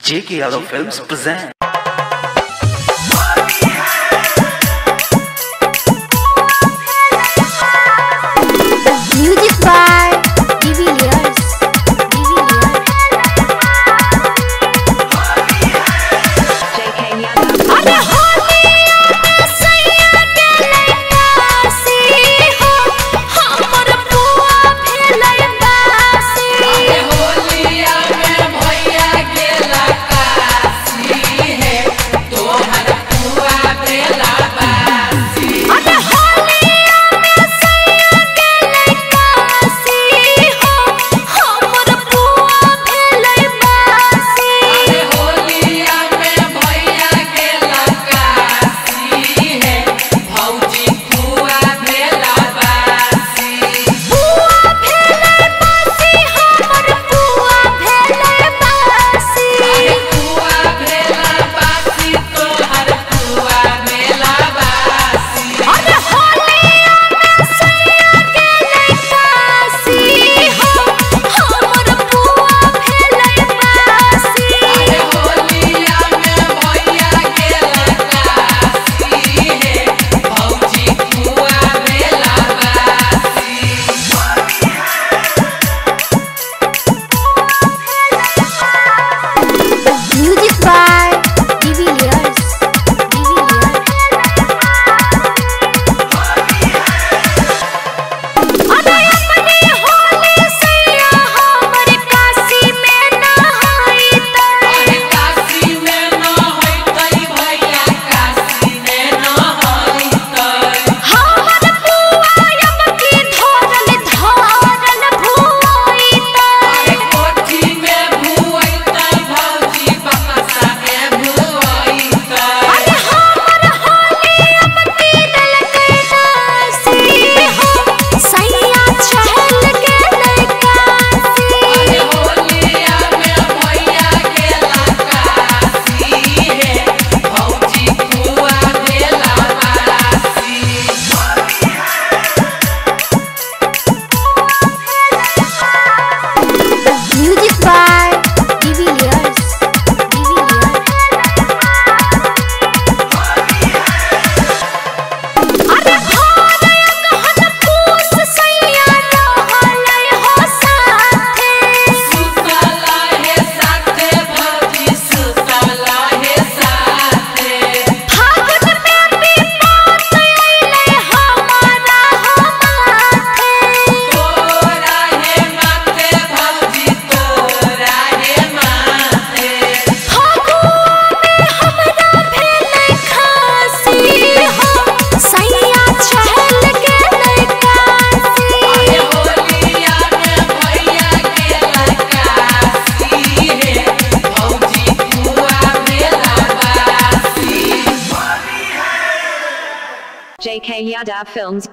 JK Yadav Films present. Music by JK Yadav. अरे होली में सैया के लैकासी हो, हमर पुआ भेलै बासी। अरे होलिया में भैया के लकासी है, तोहर पुआ भेला बासी। अरे होलिया में सैया के लैकासी हो, हमर पुआ भेलै बासी। अरे होलिया में भैया के लकासी है, भौजी पुआ भेला बासी। पुआ भेलै बासी, हमर पुआ भेलै बासी। अरे पुआ भेला बासी, तोहर पुआ भेला बासी। अरे होलिया में सैया के लैकासी हो, हमर पुआ भेलै बासी। अरे होलिया में भैया के लकासी है, भौजी पुआ भेला बासी। Music by अरे अपनी होली सैया हमर काशी में नहाई त। अरे काशी में न होइतै भैया, काशी में न होइतै। हमर पुआ अबकी धरल भुआई त। अरे कोठी में भुइतै भौजी, बक्सा में भुइतै। अरे हमर होली अबकी ललकै नासी हो, सैया चहल के लैकासी। अरे होलिया में भैया के लकासी है, भौजी पुआ भेला बासी। Music by अरे भारत हन पूस सैया रहलै हो साथे। सुतला हे साथे भौजी, सुतला हे साथे। फागुन में विपत अइलै हमारा हो माथे। तोरा हे माथे भौजी, तोरा हे माथे। फागुन में हमरा भेलै खासी हो, सैया चहल के लैकासी। अरे होलिया में भैया के लकासी है, भौजी पुआ भेला बासी। JK Yadav Films